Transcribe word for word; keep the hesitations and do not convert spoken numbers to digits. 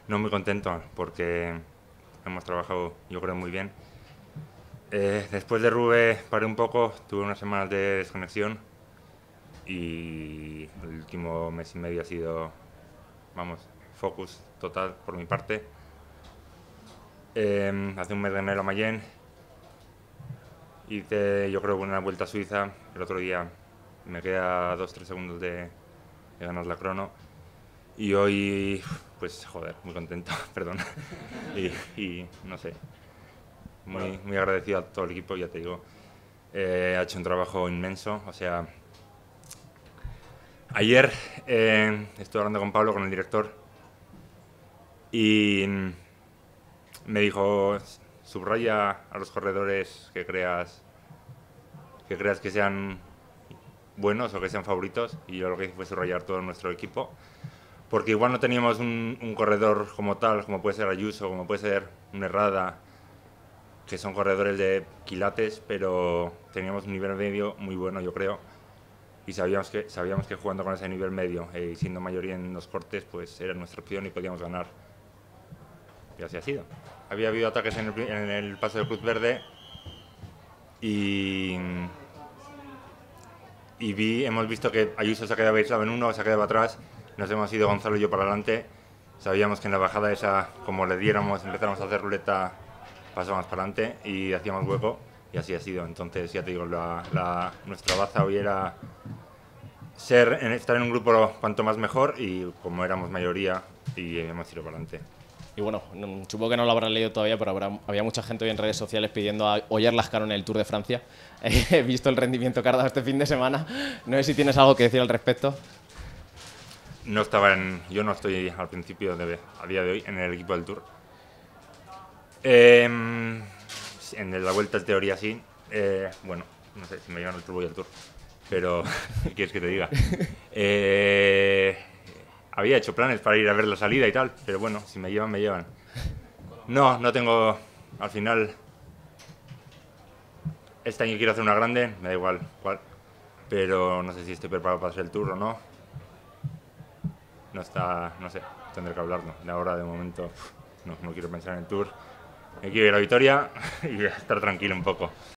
No muy contento porque hemos trabajado, yo creo, muy bien. Eh, después de Rube paré un poco, tuve unas semanas de desconexión y el último mes y medio ha sido, vamos, focus total por mi parte. Eh, hace un mes gané la Mayenne, hice yo creo una vuelta a Suiza, el otro día me queda dos tres segundos de, de ganar la crono y hoy, pues joder, muy contento, perdón, y, y no sé, muy, muy agradecido a todo el equipo, ya te digo. Eh, ha hecho un trabajo inmenso, o sea, ayer eh, estuve hablando con Pablo, con el director, y me dijo, subraya a los corredores que creas que creas que sean buenos o que sean favoritos, y yo lo que hice fue subrayar todo nuestro equipo, porque igual no teníamos un, un corredor como tal, como puede ser Ayuso, como puede ser un Herrada, que son corredores de quilates, pero teníamos un nivel medio muy bueno, yo creo, y sabíamos que, sabíamos que jugando con ese nivel medio eh, y siendo mayoría en los cortes, pues era nuestra opción y podíamos ganar. Y así ha sido. Había habido ataques en el, en el paso del Cruz Verde y, y vi, hemos visto que Ayuso se ha quedado aislado en uno, se ha quedado atrás, nos hemos ido Gonzalo y yo para adelante. Sabíamos que en la bajada esa, como le diéramos, empezamos a hacer ruleta, pasábamos para adelante y hacíamos hueco, y así ha sido. Entonces, ya te digo, la, la, nuestra baza hoy era ser, estar en un grupo cuanto más mejor, y como éramos mayoría, y hemos tirado para adelante. Y bueno, no, supongo que no lo habrán leído todavía, pero habrá, había mucha gente hoy en redes sociales pidiendo a Oyer Lascano en el Tour de Francia. He visto el rendimiento que ha dado este fin de semana. No sé si tienes algo que decir al respecto. No estaba en, yo no estoy al principio, de, a día de hoy, en el equipo del Tour. Eh, en la vuelta en teoría sí. Eh, bueno, no sé si me llevan el Tour, voy al Tour. Pero, ¿qué quieres que te diga? Eh, había hecho planes para ir a ver la salida y tal, pero bueno, si me llevan, me llevan. No, no tengo, al final, este año quiero hacer una grande, me da igual cuál, pero no sé si estoy preparado para hacer el Tour o no. No está, no sé, tendré que hablarlo. De ahora, de momento, no, no quiero pensar en el Tour. Me quiero ir a Vitoria y estar tranquilo un poco.